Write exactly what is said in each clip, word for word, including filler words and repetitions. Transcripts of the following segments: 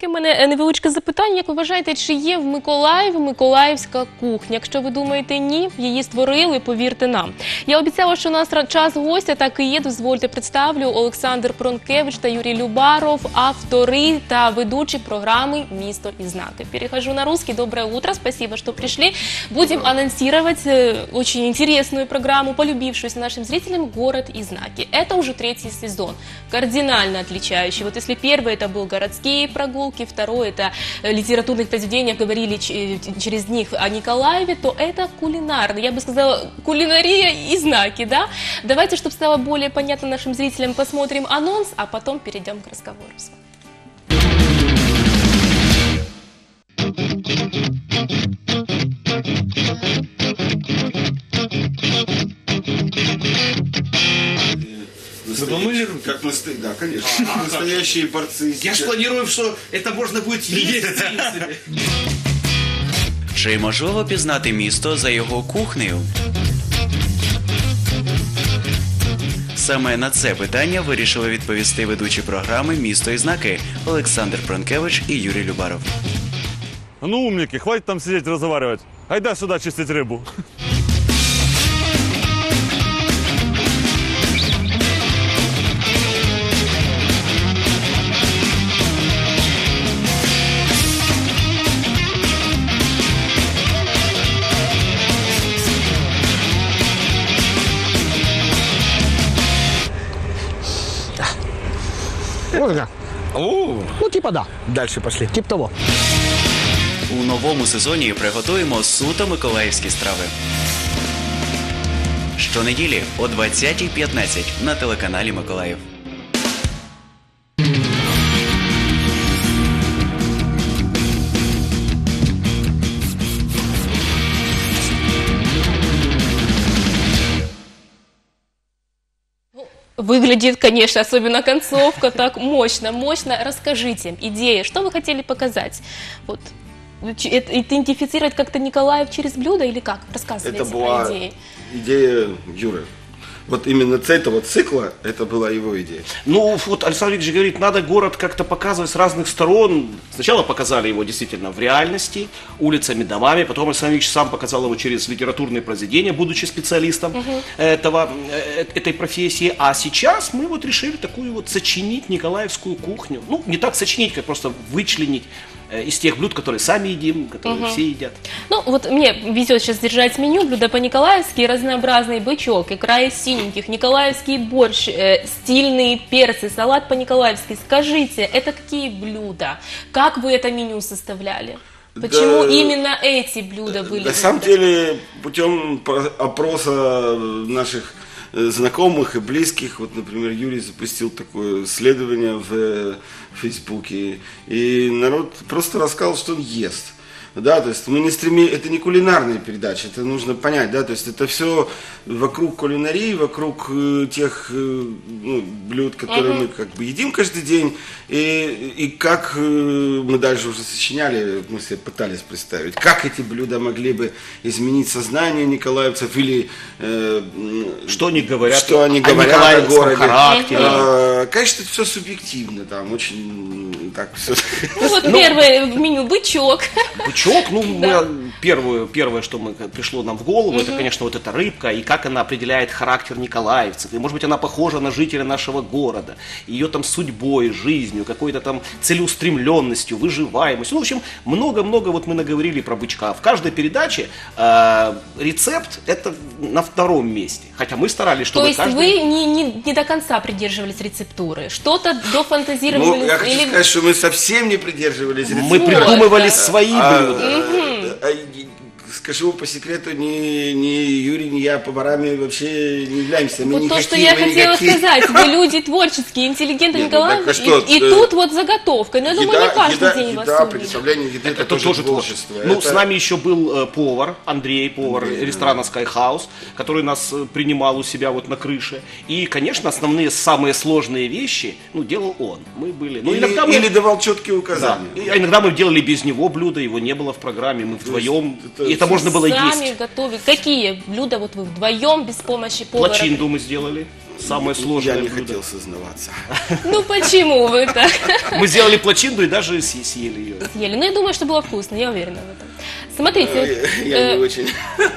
таке в мене невеличке запитання. Як ви вважаєте, чи є в Миколаєві миколаївська кухня? Якщо ви думаєте ні, її створили, повірте нам. Я обіцяла, що у нас час гостя, так і є. Дозвольте представлю: Олександр Пронкевич та Юрій Любаров, автори та ведучі программы «Місто и знаки». Перехожу на русский. Доброе утро, спасибо, что пришли. Будем анонсировать очень интересную программу, полюбившуюся нашим зрителям, «Город и знаки». Это уже третий сезон, кардинально отличающий. Вот если первый это был городские прогулки, второй это литературных произведениях говорили через них о Николаеве, то это кулинарный, я бы сказала, кулинария и знаки, да? Давайте, чтобы стало более понятно нашим зрителям, посмотрим анонс, а потом перейдем к разговору с вами. Настоящие, как насто... Да, конечно. Настоящие борцы. Я ж планирую, что это можно будет есть, в принципе. Чи можливо пізнати місто за його кухнею? Саме на це питання вирішили відповісти ведучі програми «Місто і знаки» Олександр Пронкевич і Юрій Любаров. Ну, умники, хватит там сидеть разговаривать. Айда сюда чистить рыбу. Можно? О, Ну, типа да. дальше пошли. Тип того. У новому сезоні приготуємо суто миколаївські страви. Щонеділі о двадцятій п'ятнадцять на телеканалі «Миколаїв». Выглядит, конечно, особенно концовка, так мощно, мощно. Расскажите, идея, что вы хотели показать? Вот, идентифицировать как-то Николаев через блюдо или как? Рассказывайте Это была про идеи. идея Юры. Вот именно с этого цикла это была его идея. Ну, вот Александр Викторович говорит, надо город как-то показывать с разных сторон. Сначала показали его действительно в реальности, улицами, домами. Потом Александр Викторович сам показал его через литературные произведения, будучи специалистом угу. этого, этой профессии. А сейчас мы вот решили такую вот сочинить николаевскую кухню. Ну, не так сочинить, как просто вычленить из тех блюд, которые сами едим, которые угу. все едят. Ну, вот мне везет сейчас держать меню: блюда по-николаевски, разнообразный бычок, икра из синеньких, николаевский борщ, э, стильные перцы, салат по-николаевски. Скажите, это какие блюда? Как вы это меню составляли? Почему да, именно эти блюда были? На самом деле, путем опроса наших знакомых и близких, вот, например, Юрий запустил такое исследование в Фейсбуке, и народ просто рассказал, что он ест. Да, то есть мы не стремим, это не кулинарная передача, это нужно понять, да, то есть это все вокруг кулинарии, вокруг э, тех э, ну, блюд, которые uh-huh. мы как бы едим каждый день, и, и как э, мы дальше уже сочиняли, мы себе пытались представить, как эти блюда могли бы изменить сознание николаевцев или э, что они говорят, что они о говорят о городе. Характере. А, конечно, это все субъективно, там очень так все. Ну вот первое в меню бычок. Бычок, ну, да. мы, первое, первое, что мы, пришло нам в голову, угу. это, конечно, вот эта рыбка, и как она определяет характер николаевцев. И, может быть, она похожа на жителя нашего города. Ее там судьбой, жизнью, какой-то там целеустремленностью, выживаемостью. Ну, в общем, много-много вот мы наговорили про бычка. В каждой передаче э, рецепт это на втором месте. Хотя мы старались, чтобы То есть каждый... вы не, не, не до конца придерживались рецептуры? Что-то дофантазировали? Ну, я хочу или... сказать, что мы совсем не придерживались рецептуры. Мы придумывали свои блюда. А, скажу по секрету, ни, ни Юрий, ни я поварами вообще не являемся. Мы вот никакие, то, что я хотела никакие. сказать. Вы люди творческие, интеллигентные, Нет, Николай. ну, что, и, и да, тут вот заготовка. Но я думаю, не каждый еда, день вас еда, увидят. представление еды, это, Это тоже, тоже творчество. творчество. Ну, это... с нами еще был э, повар, Андрей, повар Андрей, ресторана да. Sky House, который нас э, принимал у себя вот на крыше. И, конечно, основные, самые сложные вещи, ну, делал он. Мы были... Ну, или, иногда мы... или давал четкие указания. Да. И, иногда мы делали без него блюдо, его не было в программе, мы вдвоем. Это, и это можно было сами есть. готовили. Какие блюда вот вы вдвоем, без помощи повара? Плачинду мы сделали. Самое сложное Я не блюдо. хотел сознаваться. Ну почему вы так Мы сделали плачинду и даже съ- съели ее. съели? Ну я думаю, что было вкусно, я уверена в этом. Смотрите, Я э, не очень.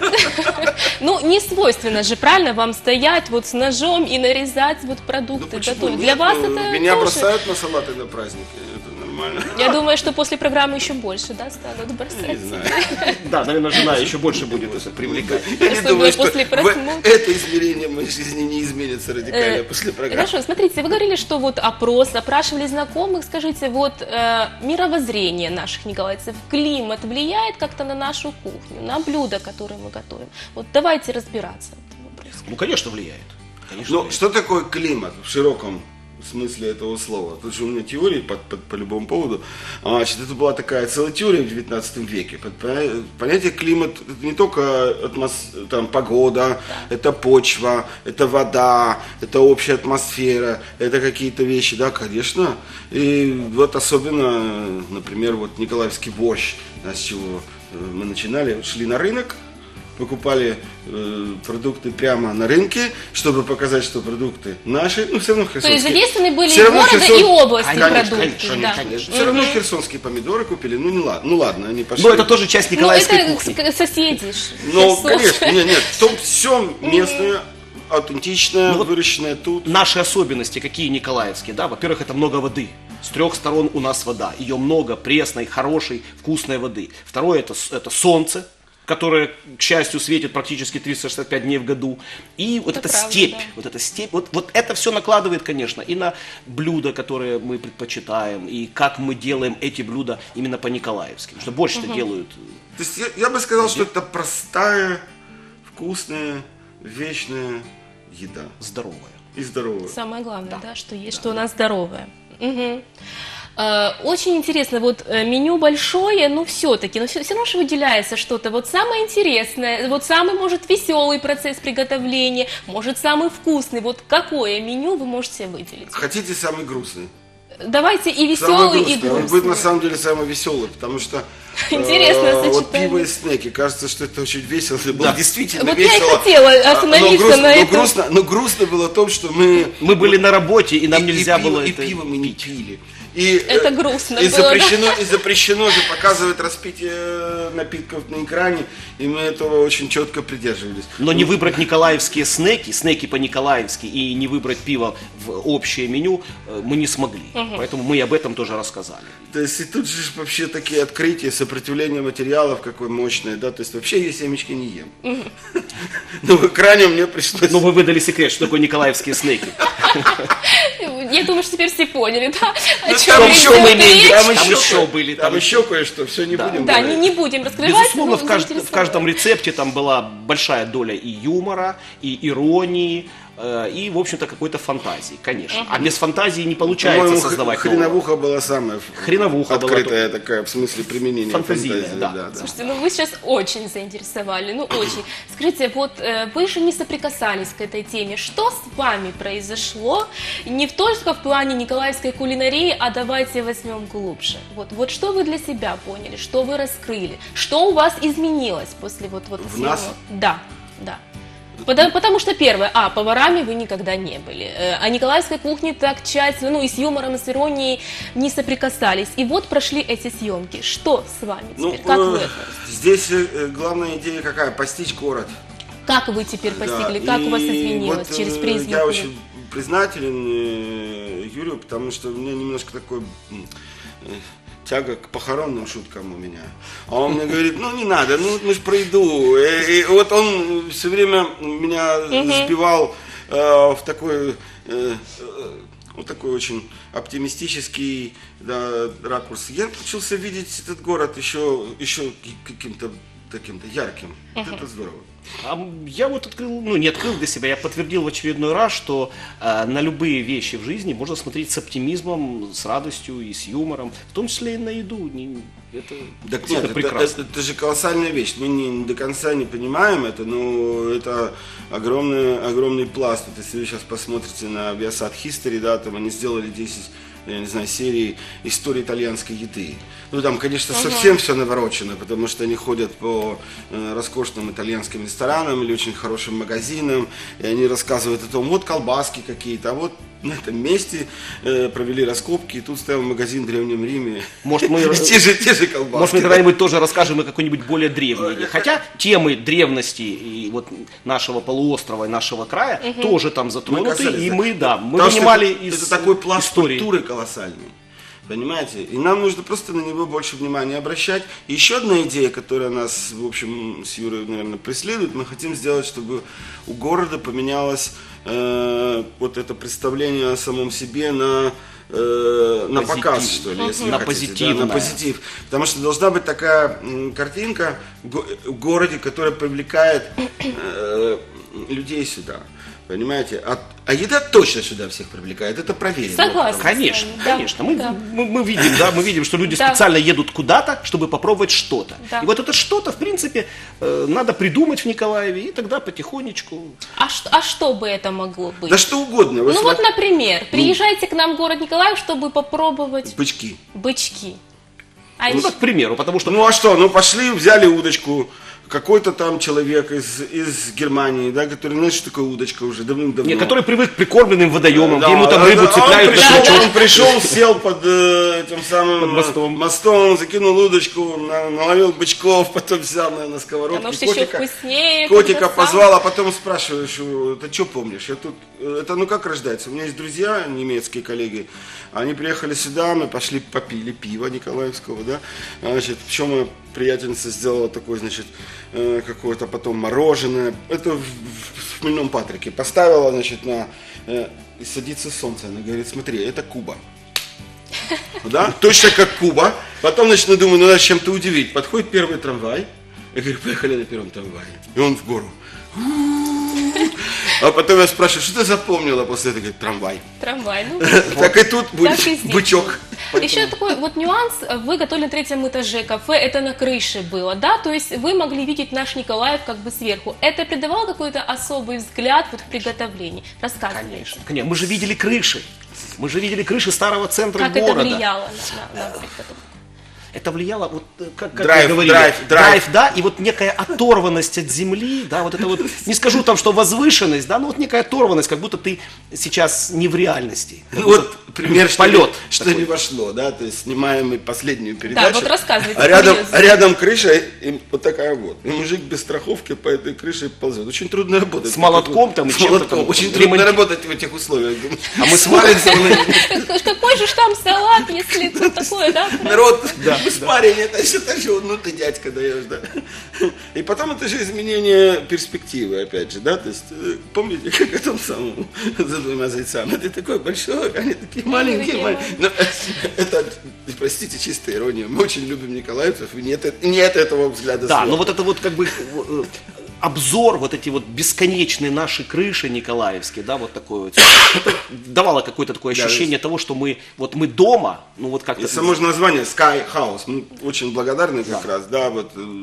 ну не свойственно же, правильно, вам стоять вот с ножом и нарезать вот Ну, продукты, почему готовить. нет? Для вас Ну, это Меня тоже. бросают на салаты на праздники. Это нормально. Я думаю, что после программы еще больше, да, станут Не бросать. знаю. Да, наверное, жена еще больше будет это привлекать. Я не Особенно думаю, что после в- просмотра. это измерение моей жизни не изменится радикально Э, после программы. Хорошо, смотрите, вы говорили, что вот опрос, опрашивали знакомых, скажите, вот э, мировоззрение наших николаевцев, климат влияет как-то на нашу кухню, на блюда, которые мы готовим? Вот давайте разбираться в этом вопросе. Ну, конечно, влияет. Конечно, Ну, влияет. что такое климат в широком смысле этого слова? Тут же у меня теории по, по, по любому поводу. А, Значит, это была такая целая теория в девятнадцатом веке. Под поня- Понятие климат – это не только атмос- там, погода, это почва, это вода, это общая атмосфера, это какие-то вещи, да, конечно. И вот особенно, например, вот николаевский борщ, да, с чего э, мы начинали, шли на рынок, покупали э, продукты прямо на рынке, чтобы показать, что продукты наши, ну все равно То есть херсонские. задействованы были Все и равно города, Херсон- и области Конечно, продукты. конечно, да. конечно. Все равно херсонские помидоры купили, ну не ладно, ну ладно, они пошли. Но это тоже часть Ну, николаевской это кухни. с- соседи. ж, Ну, Херсон. конечно, нет, нет, в том все местное, аутентичное, Ну, вот выращенное тут. Наши особенности какие николаевские, да? Во-первых, это много воды. С трех сторон у нас вода. Ее много, пресной, хорошей, вкусной воды. Второе, это, с- это солнце, которое, к счастью, светит практически триста шестьдесят пять дней в году. И вот Это эта правда, степь, да. вот эта степь, вот, вот это все накладывает, конечно, и на блюда, которые мы предпочитаем, и как мы делаем эти блюда именно по-николаевски. Потому что больше-то делают То есть я, я бы сказал, что это простая, вкусная, вечная еда. здоровое. И здоровая. Самое главное, да, что есть, что у нас здоровое. Мгм. Э, Очень интересно, вот э, меню большое, но все-таки, но все, равно же выделяется что-то. Вот самое интересное, вот самый, может, веселый процесс приготовления, может, самый вкусный. Вот какое меню вы можете выделить? Хотите самый грустный? Давайте и Самый веселый, и грустный. Он будет на грустный. самом деле самый веселый, потому что Интересное э, вот сочетание. пиво и снеки. Кажется, что это очень весело. Это было действительно Вот я и весело. хотела А, остановиться но грустно, на но этом. грустно, но грустно было в том, что мы Мы были на работе, и нам и- нельзя и пиво, было и это пиво мы не пили. И, Это э, грустно и было, запрещено, и запрещено же показывать распитие напитков на экране, и мы этого очень четко придерживались. Но не выбрать николаевские снеки, снеки по-николаевски, и не выбрать пиво в общее меню э, мы не смогли. Поэтому мы и об этом тоже рассказали. То есть и тут же вообще такие открытия, сопротивление материалов какое мощное, да, то есть вообще я семечки не ем. Но в экране мне пришлось... Но вы выдали секрет, что такое николаевские снеки. Я думаю, что теперь все поняли, да? О Ну, чем там идет еще мы имеем, речь. там Там еще, еще кое- были, там там еще кое-что, все не Да. будем Да, не, говорить. не будем раскрывать. Безусловно, но в, кажд- в заинтересовало. каждом рецепте там была большая доля и юмора, и иронии, э, и, в общем-то, какой-то фантазии, конечно. А без фантазии не получается По-моему, создавать х- новое. хреновуха была самая ф- Хреновуха была открытая такая, в смысле применения Фантазийная, фантазии. да. да, да. Слушайте, ну вы сейчас очень заинтересовали, ну очень. Скажите, вот э, вы же не соприкасались к этой теме. Что с вами произошло? Не в только в плане николаевской кулинарии, а давайте возьмем глубже. Вот, вот что вы для себя поняли, что вы раскрыли, что у вас изменилось после вот, вот В всего? нас? Да, да. Потому, потому что первое, а, поварами вы никогда не были, э, о николаевской кухне так тщательно, ну и с юмором, и с иронией не соприкасались. И вот прошли эти съемки. Что с вами Ну, теперь? Как э, вы относитесь? здесь э, главная идея какая? Постичь город. Как вы теперь постигли, Да, как у вас и изменилось вот, через э, призму? Я кухни? очень признателен э, Юрию, потому что у меня немножко такой м, э, тяга к похоронным шуткам у меня. А он мне говорит, ну не надо, ну вот мы же про еду. И, и вот он все время меня сбивал э, в такой, э, э, вот такой очень оптимистический, да, ракурс. Я научился видеть этот город еще, еще каким-то таким-то ярким. Вот это здорово. А я вот открыл, ну не открыл для себя, я подтвердил в очередной раз, что э, на любые вещи в жизни можно смотреть с оптимизмом, с радостью и с юмором, в том числе и на еду. Не- это Так это нет, это, прекрасно. это- это же колоссальная вещь. Мы не, до конца не понимаем это, но это огромный, огромный пласт. Вот если вы сейчас посмотрите на Viasat History, да, там они сделали десять я не знаю, серии «История итальянской еды». Ну, там, конечно, совсем все наворочено, потому что они ходят по э, роскошным итальянским ресторанам или очень хорошим магазинам, и они рассказывают о том, вот колбаски какие-то, а вот на этом месте э, провели раскопки, и тут стоял магазин в Древнем Риме. Может, мы, те, же, те же колбаски. Может, мы когда-нибудь тоже расскажем о какой-нибудь более древней. Хотя темы древности и вот нашего полуострова и нашего края угу. тоже там затронуты, касались, и да. мы, да, мы Потому понимали это, из это такой пласт истории. Культуры колоссальный. Понимаете? И нам нужно просто на него больше внимания обращать. И еще одна идея, которая нас, в общем, с Юрой, наверное, преследует, мы хотим сделать, чтобы у города поменялось э, вот это представление о самом себе на, э, на показ, что ли, если на вы хотите. позитив. Да, на позитив. Потому что должна быть такая м, картинка в городе, которая привлекает э, людей сюда. Понимаете? А, а еда точно сюда всех привлекает, это проверено. Согласна. Конечно, Да. конечно. Мы, Да. мы, мы видим, да, мы видим, что люди Да. специально едут куда-то, чтобы попробовать что-то. Да. И вот это что-то, в принципе, э, надо придумать в Николаеве, и тогда потихонечку. А, что, а что бы это могло быть? Да что угодно. Вы Ну смотри- вот, например, приезжайте к нам в город Николаев, чтобы попробовать Бычки. бычки. А Ну, еще- так, к примеру, потому что Ну а что, ну пошли, взяли удочку, какой-то там человек из, из Германии, да, который, знаешь, что такое удочка уже давным-давно. нет, который привык к прикормленным водоемам, Да, где ему там да, рыбу да, цепляют он на пришел, крючок. он пришел, сел под э, этим самым Под мостом. э, мостом, закинул удочку, на- наловил бычков, потом взял на, на сковородку. Оно ж еще котика, вкуснее, котика когда сам. позвал, а потом спрашиваешь, его, ты что помнишь? Я тут, э, это ну как рождается? У меня есть друзья, немецкие коллеги, они приехали сюда, мы пошли попили пиво Николаевского, да, значит, причем моя приятельница сделала такой, значит, э, какое-то потом мороженое, это в, в хмельном Патрике, поставила, значит, на, э, и садится солнце, она говорит, смотри, это Куба. Да, точно как Куба. Потом, значит, я думаю, ну надо чем-то удивить. Подходит первый трамвай. Я говорю, поехали на первом трамвае. И он в гору. А потом я спрашиваю, что ты запомнила после этого? Говорит, трамвай. Трамвай, ну. Так и тут будет Так и здесь. бычок. Еще такой вот нюанс. Вы готовили на третьем этаже кафе, это на крыше было, да? То есть вы могли видеть наш Николаев как бы сверху. Это придавало какой-то особый взгляд вот в приготовлении? Рассказывайте. Конечно, конечно. Мы же видели крыши. Мы же видели крыши старого центра Как это города. влияло на, на, на приготовку? Это влияло, вот э, как, как Драйв, вы говорили, драйв, драйв. да, и вот некая оторванность от земли, да, вот это вот, не скажу там, что возвышенность, да, но вот некая оторванность, как будто ты сейчас не в реальности. Как Ну будто вот пример, что, полет. что такой. не вошло, да, то есть снимаем мы последнюю передачу. вот рассказывайте, А рядом, курьезно. а рядом крыша, и вот такая вот. И мужик без страховки по этой крыше ползет. Очень трудно работать. С молотком там и С чем-то молотком. там Очень ремонти- трудно работать в этих условиях. А мы свалимся, Какой же ж там салат, если тут такое, да? народ без парень, это все так же, ну ты дядька даешь, да. И потом это же изменение перспективы, опять же, да, то есть, э, помните, как о том самом за двумя зайцами, ты такой большой, они такие маленькие, такие маленькие. Ну, это, простите, чистая ирония, мы очень любим николаевцев, и нет, нет этого взгляда Да, сверху. но вот это вот как бы э, обзор, вот эти вот бесконечные наши крыши николаевские, да, вот такое вот, это давало какое-то такое Да, ощущение того, что мы, вот мы дома, ну вот как-то... И само же название Sky House, мы очень благодарны как раз, да, вот э,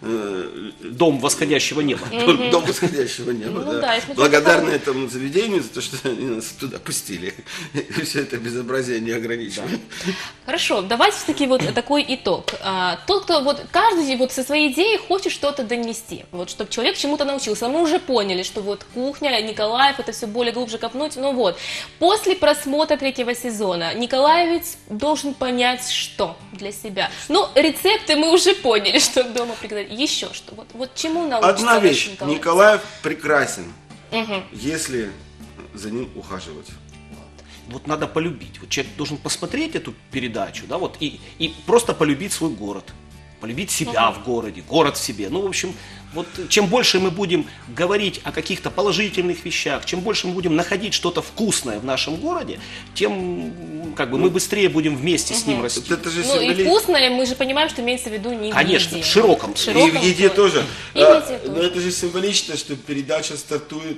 э, Дом восходящего неба. Дом восходящего неба, Ну да. да, если Благодарны этому заведению за то, что они нас туда пустили. И все это безобразие не ограничивает. Хорошо, давайте все-таки вот такой итог. А, тот, кто вот каждый вот со своей идеей хочет что-то донести, вот чтобы человек чему-то научился. Мы уже поняли, что вот кухня, Николаев, это все более глубже копнуть. Ну вот, после просмотра третьего сезона николаевец должен понять, что для себя. Ну, рецепты мы уже поняли, что дома приготовить. Еще что? Вот, вот чему научится Одна наш вещь. николаевец? Николаев прекрасен, Мгм. если за ним ухаживать. Вот надо полюбить. Вот человек должен посмотреть эту передачу, да, вот и, и просто полюбить свой город. Полюбить себя в городе, город в себе. Ну, в общем, вот чем больше мы будем говорить о каких-то положительных вещах, чем больше мы будем находить что-то вкусное в нашем городе, тем м, как бы мы быстрее будем вместе с ним расти. Вот это же Ну и символи- вкусное, мы же понимаем, что имеется в виду не в Конечно, еде. в широком. В широком И в еде плане. тоже. И в А, еде Но тоже. это же символично, что передача стартует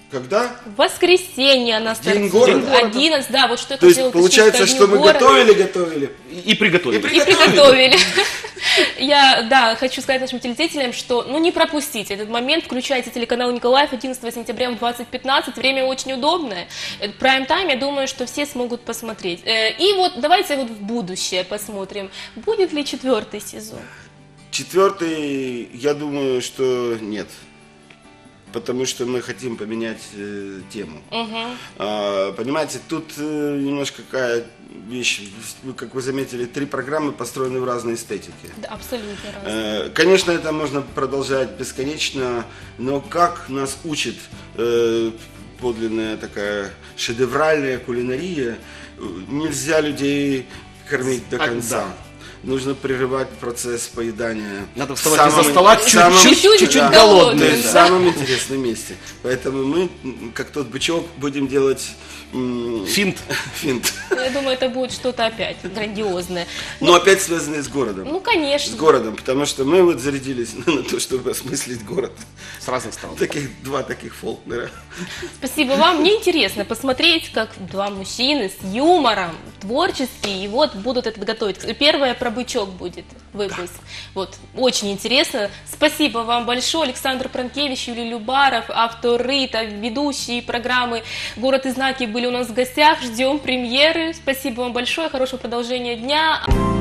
Когда? В воскресенье она День стартует. города? одиннадцать, да, вот что я То есть хотела получается, уточнить, ко что Дню мы города. готовили, готовили. И, и приготовили. И при- И приготовили. Я, да, хочу сказать нашим телезрителям, что, ну, не пропустите этот момент, включайте телеканал Николаев одиннадцатого сентября в двадцать пятнадцать, время очень удобное, прайм-тайм, я думаю, что все смогут посмотреть. Э, И вот давайте вот в будущее посмотрим, будет ли четвертый сезон. Четвертый, я думаю, что нет. Потому что мы хотим поменять э, тему. А, понимаете, тут э, немножко какая вещь. Вы, как вы заметили, три программы построены в разной эстетике. Да, абсолютно разные. Э, Конечно, это можно продолжать бесконечно, но как нас учит э, подлинная такая шедевральная кулинария, э, нельзя людей кормить до А, конца. да. Нужно прерывать процесс поедания. Надо в вставать из-за самом- стола в самом- чуть-чуть, чуть-чуть да, голодным, то есть да. в самом интересном месте. Поэтому мы, м, как тот бычок, будем делать м, Финт. финт. Я думаю, это будет что-то опять грандиозное. Но опять связанное с городом. Ну, конечно. С городом, потому что мы вот зарядились на то, чтобы осмыслить город. С разных сторон. Таких два таких Фолкнера. Спасибо вам. Мне интересно посмотреть, как два мужчины с юмором, творческие, и вот будут это готовить. Первое про бычок будет выпуск. Вот, очень интересно. Спасибо вам большое. Александр Пранкевич, Юлий Любаров, автор РИТа, ведущие программы «Город и знаки» были у нас в гостях. Ждем премьеры. Спасибо вам большое. Хорошего продолжения дня.